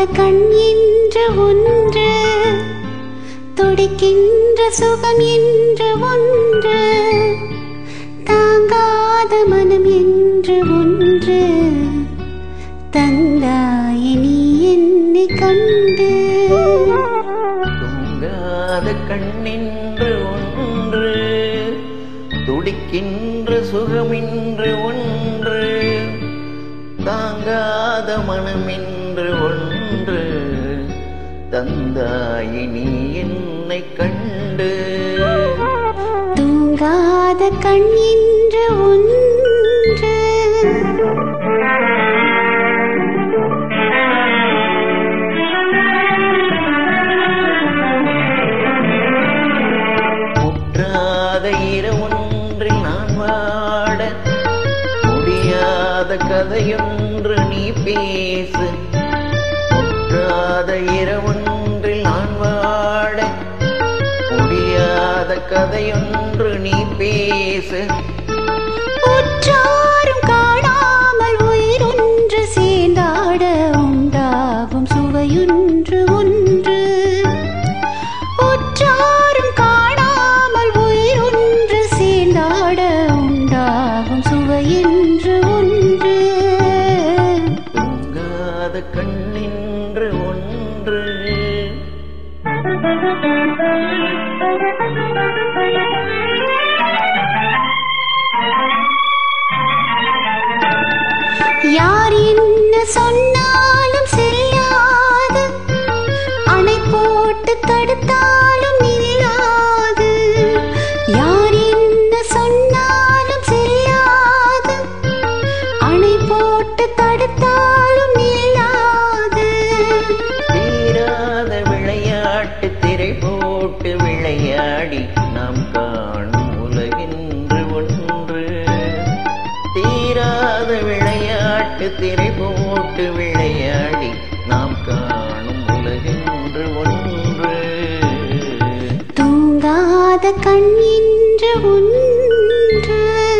கண் என்று ஒன்று, துடிக்கின்ற சுகம் என்று ஒன்று, தாங்காத மனம் என்று ஒன்று தந்தாயே நீ என்னை கண்டு. தூங்காத கண்ணென்று ஒன்று, துடிக்கின்ற சுகமென்று ஒன்று, தாங்காத மனமென்று ஒன்று தந்தாயே நீ என்னை கண்டு. தூங்காத கண் என்று ஒன்று. முற்றாத இரவொன்றில் நான் வாட, முடியாத கதையொன்று நீ பேசு. முற்றாத இரவொன்றில் நான் வாட, முடியாத கதையொன்று நீ பேசு. உற்றாரும் காணாமல் உயிரொன்று சேர்ந்தாட, உண்டாகும் சுவையொன்று ஒன்று. உற்றாரும் காணாமல் உயிரொன்று சேர்ந்தாட, உண்டாகும் சுவையென்று ஒன்று. தூங்காத கண்ணென்று ஒன்று. யார் என்ன சொன்னாலும் செல்லாது, அணை போட்டு தடுத்தாலும் நில்லாது. யார் என்ன சொன்னாலும் செல்லாது, அணை போட்டு தடுத்தாலும் நில்லாது. தீராத விளையாட்டு திரை போட்டு விளையாடி நாம் காணும் உலகென்று ஒன்று. தீராத விளையாட்டு திரை போட்டு விளையாடி நாம் காணும் உலகென்று ஒன்று. தூங்காத கண் என்று ஒன்று.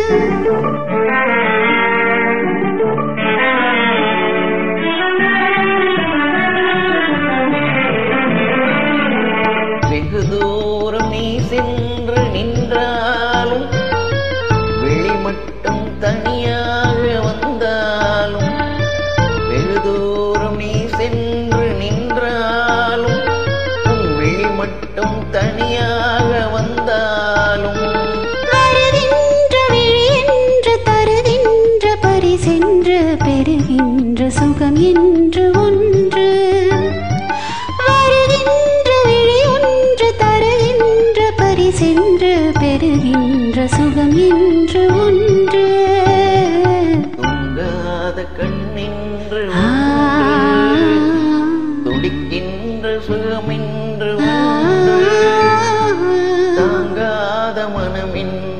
வெகு தூரம் நீ சென்று நின்றாலும், வெளி மட்டும் தனியாக வந்தாலும், வெகு தூரம் நீ சென்று நின்றாலும், உன் வெளி மட்டும் தனியாக வந்தாலும், வருகின்ற விழி என்று தருகின்ற பரிசென்று பெறுகின்ற சுகம் என்று ஒன்று. வருகின்ற விழி ஒன்று தருகின்ற பரிசென்று பெறுகின்ற சுகம் என்று ஒன்று. தூங்காத கண்ணென்று துடிக்கின்ற சுகமென்று ஒன்று, தாங்காத மனமென்று